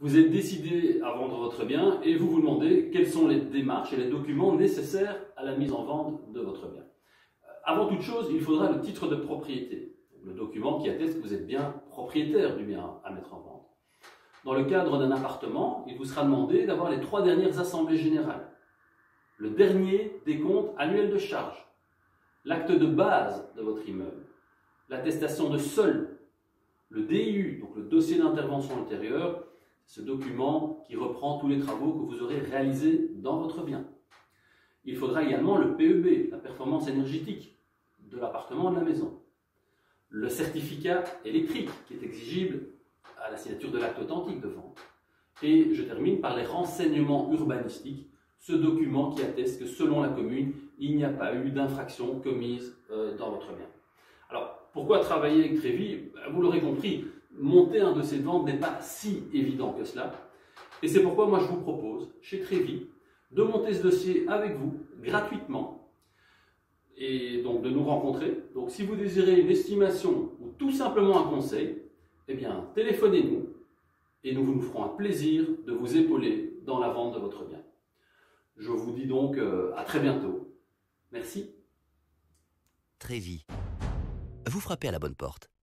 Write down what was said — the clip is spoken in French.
Vous êtes décidé à vendre votre bien et vous vous demandez quelles sont les démarches et les documents nécessaires à la mise en vente de votre bien. Avant toute chose, il faudra le titre de propriété, le document qui atteste que vous êtes bien propriétaire du bien à mettre en vente. Dans le cadre d'un appartement, il vous sera demandé d'avoir les 3 dernières assemblées générales, le dernier décompte annuel de charges, l'acte de base de votre immeuble, l'attestation de sol, le DIU, donc le dossier d'intervention ultérieure, ce document qui reprend tous les travaux que vous aurez réalisés dans votre bien. Il faudra également le PEB, la performance énergétique de l'appartement, de la maison. Le certificat électrique qui est exigible à la signature de l'acte authentique de vente. Et je termine par les renseignements urbanistiques, ce document qui atteste que selon la commune, il n'y a pas eu d'infraction commise dans votre bien. Alors, pourquoi travailler avec Trévi? Vous l'aurez compris, monter un dossier de vente n'est pas si évident que cela. Et c'est pourquoi moi je vous propose, chez Trévi, de monter ce dossier avec vous, gratuitement, et donc de nous rencontrer. Donc si vous désirez une estimation ou tout simplement un conseil, eh bien téléphonez-nous et nous vous ferons un plaisir de vous épauler dans la vente de votre bien. Je vous dis donc à très bientôt. Merci. Trévi. Vous frappez à la bonne porte.